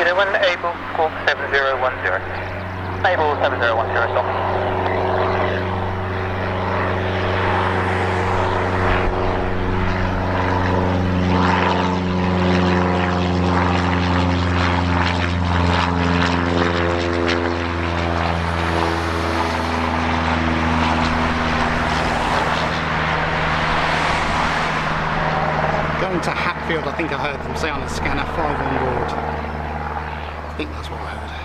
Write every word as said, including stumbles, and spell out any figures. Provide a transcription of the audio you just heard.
Unit one, Able, call seven zero one zero. Able seven zero one zero, stop. To Hatfield, I think I heard them say on the scanner five on board. I think that's what I heard.